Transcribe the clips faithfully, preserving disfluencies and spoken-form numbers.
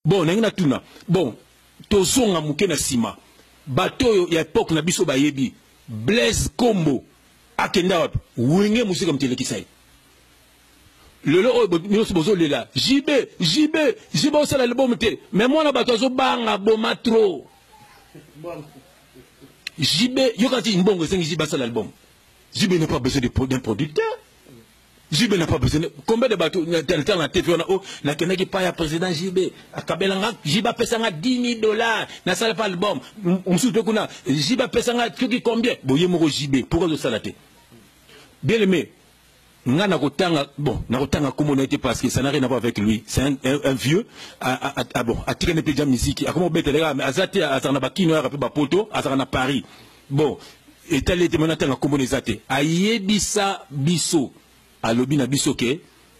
Bon, na tuna. Bon, tozonga muke na sima. Bato ya époque na biso bayebi. Blaise Kombo. Akenda wapi. Wenge musika mteleki sai. Lelo o binoso bozo lela. Jibe, jibe, jibe o sala le bon mte. Mais moi na bato zo banga boma trop. Jibe, yo quand il mbongo sengi jibe sala l'album. Jibe n'a pas besoin d'un producteur. Jibe n'a pas besoin de... Combien de bateaux tel temps na T V on a oh na kenaki pa ya président Jibe akabelanga Jibe pesanga dix mille dollars na sala pas album on sous te kuna Jibe pesanga qui combien boye moko Jibe pourquoi de salaté bien aimé nga na kotanga bon na kotanga comme on a été parce que ça n'a rien à voir avec lui c'est un, un, un vieux à à à bon à tirer ne déjà musique à comment bête les gars mais azati azana bakino ya ba poto azana Paris bon et tel était maintenant comme on les até ayebisa biso alobi na biso ke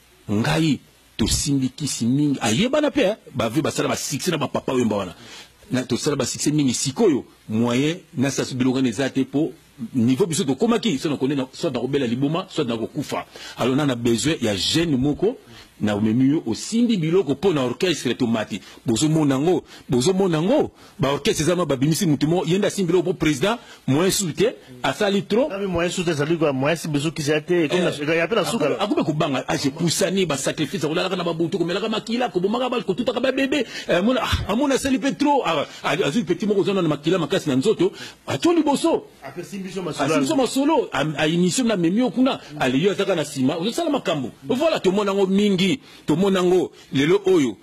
ngai to simbiki simingi ayeba na pe ba vu ba sala ba succès na ba papa wemba wana na to sala ba succès mingi sikoyo moyen na sa subiloka nezate po niveau biso to komaki so na connaît soit dans robela liboma soit dans kokufa alors na na besoin ya jeune moko na omemiyo osindi biloko po na orchestre tomati bozo monango bozo monango ba orchestre zama ba bimisi mutumo yenda simbilo po président moyen soute asali trop na moyen soute sali quoi moyen si bezo ki zate comme na ya pena suka akube ko banga a je poussani ba sacrifice ko la kana ba butu ko melaka makila ko bomaka ba ko tuta ka ba bébé mona amona sali pe trop azu petit moko zona na makila makasi na nzoto atoli boso après simbiso masolo simbiso masolo a initié na memio kuna ali yo zaka na sima o sala makambo voilà to monango mingi to monango lelo oyo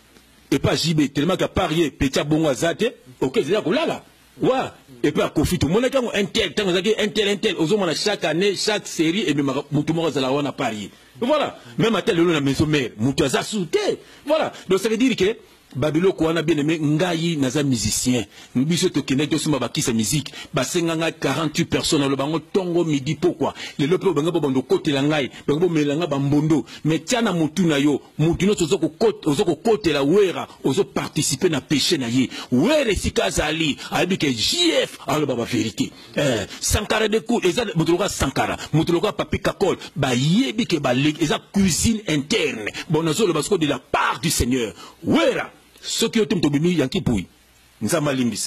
et pas Jibe tellement qu'à parier petit bongo azate OK c'est là kolala wa et puis à Kofi to monaka un tel tant que un tel un tel ozo mona chaque année chaque série et même mutu mo zala wana parier voilà même à tel lelo na maison mère mutu aza souté voilà donc ça veut dire que Babilo Kouana bien aimé ngai naza musicien biso to kende to sima bakisa musique basenganga quarante-huit personnes le bango tongo midi pourquoi le lope banga bondo côté la ngai bango melanga bambondo mais tiana mutu na yo mutu no tozoko côté ozoko côté la wera ozo participer na péché na ye wera sikazali abi ke J F alors baba vérité euh Sankara de coup eza mutuloka Sankara mutuloka papi kakol ba yebi ke ba eza cuisine interne bon nazo le basko de la part du Seigneur wera ce qui est tout bimi yanki pouy nzamba limbisa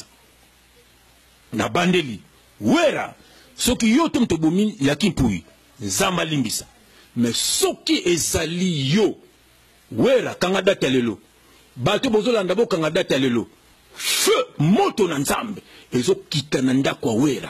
na bandeli wera ce qui est tout bimi yanki pouy nzamba limbisa mais ce qui ezali yo wera kanga data lelo bato bozolanda bo kanga data lelo feu moto na nzambe ezo kitana ndako wera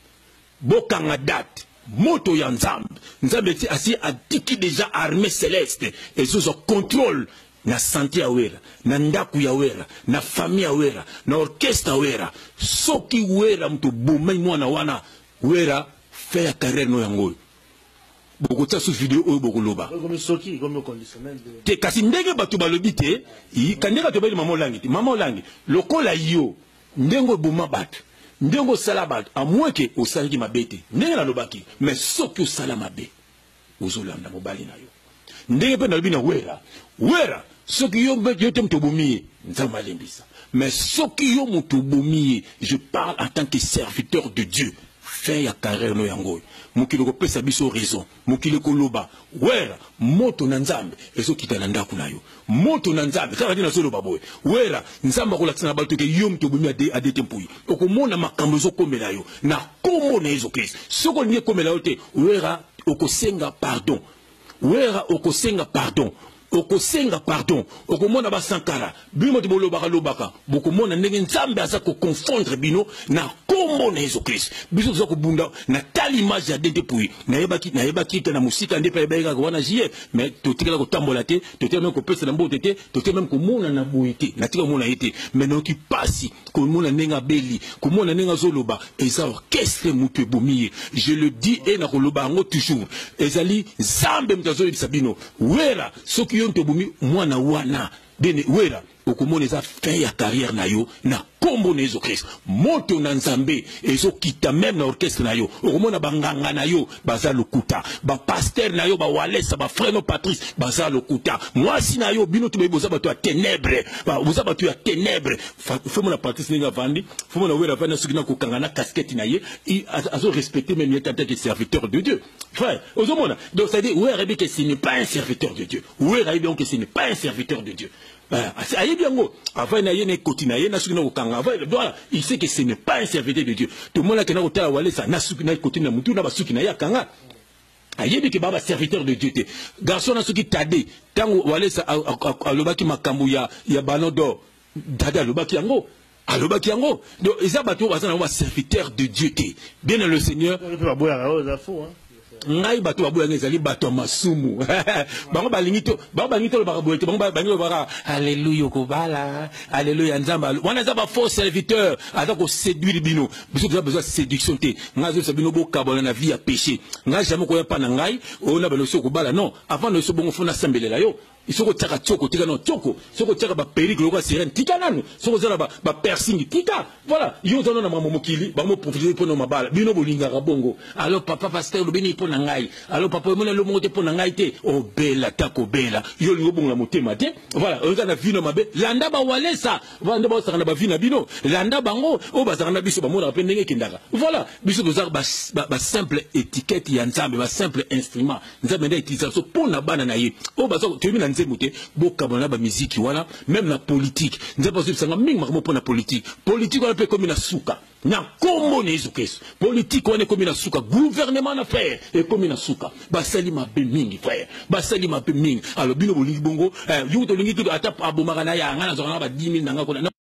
bo kanga date moto ya nzambe nzambe asi atiki déjà armée céleste ezo zo contrôle na santé ya wera na ndaku ya wera na famille ya wera na orchestre wera soki wera mto bomai mwana wana wera fait ya carrière no yango boko tsa su vidéo oyo boko loba comme soki comme conditionnel te kasi ndenge bato balobi te kandeka to bali mama langi te mama langi lokola yo ndengo boma bato ndengo sala bato amweke osalaki mabete ndenge na lobaki mais soki osala mabe ozolanda mobali na yo ndenge pe na lobi na wera wera soki yo yo tem to bomi nzamba limbisa mais soki yo mutu bomi je parle en tant que serviteur de Dieu fait ya carrière no yango mukilo ko pesa biso raison mukilo ko loba wera moto na nzambe ezo kitana ndaku na yo moto na nzambe kaka dina solo baboy wera nzamba ko latsana balto ke yo mutu bomi ade ade tempuyi okomona makambo zo komela yo na kombo na Yesu Christ soko nie komela yo te wera okosenga pardon wera okosenga pardon okosenga pardon okomona ba Sankara bimo te bolobaka lobaka bokomona ndenge nzambe aza ko confondre bino na kombo na Yesu Christ biso zo ko bunda na tali image ya dente puyi na yebaki na yebaki te na musika ndepa yebaka ko wana jiye mais to tikala ko tambola te to te même ko pesa na mbote te to te même ko mona na boyete na tika mona yete mais no ki pasi ko mona nenga beli ko mona nenga zoloba eza orchestre mutu bomiye je le dis et na ko loba ngo toujours ezali zambe mtazo bisabino wera soki yo ntobumi mwana wana bene wera okomona eza fin ya carrière na yo na kombo na Yesu Christ moto na nzambe ezo kita même na orchestre na yo okomona banganga na yo baza lokuta ba pasteur na yo ba walesa ba frère no Patrice baza lokuta mwasi na yo bino to boza bato ya ténèbres ba boza bato ya ténèbres fomo na Patrice ninga vandi fomo na wera vana sukina ko kangana casquette na ye azo respecter même en tant que serviteur de Dieu frère ozomona donc ça dit wera que ce n'est pas un serviteur de Dieu wera bien que ce n'est pas un serviteur de Dieu aye bien go avant na yene kotina yena suki na kokanga avant voilà il sait que ce n'est pas un serviteur de Dieu tout le monde qui na kotala wale sa na suki na kotina mutu na basuki na yakanga aye bien que baba serviteur de Dieu te garçon na suki tade tango wale sa alobaki makambu ya ya ballon d'or tade alobaki yango alobaki yango donc eza bato bazana wa serviteur de Dieu te bien le Seigneur ngai bato baboya ngezali bato masumu bango balingi to bango balingi to ba boyete bango bango bara alléluia ko bala alléluia nzamba wana za ba faux serviteur ata ko séduire bino biso za besoin séduction te ngazo sabino bo kabona na vie ya péché ngai jamais ko pa na ngai ona bano so ko bala non avant no so bongo fona sambelela yo isoko tsaka tsoko tika no tsoko soko tsaka ba perique loka sirène tika nanu soko zala ba ba piercing tika voilà yo tono na mama mokili ba mo profiter pour no mabala bino bolinga ka bongo alors papa pasteur lo bini pour na ngai alors papa mona lo monte pour na ngai te o bela tako bela yo lingo bonga motema te voilà on na vino mabe landa ba walesa vanda ba sakana ba vina bino landa bango o ba sakana biso ba mona pendenge kindaka voilà biso bozar ba ba simple étiquette ya nzambe ba simple instrument nzambe nda utilisation pour na bana na ye o ba so temi na nzemute bokabona ba musique wala même la politique nzemba so sanga mingi makamo pour na politique politique on peut comme na suka na kombo ne Yesu politique on est comme na suka gouvernement na faire et comme na suka ba salima be mingi frère ba salima be mingi alors bino bolingi bongo eh yuto lingi to ata abomaka na ya ngana zo na ba dix mille nanga ko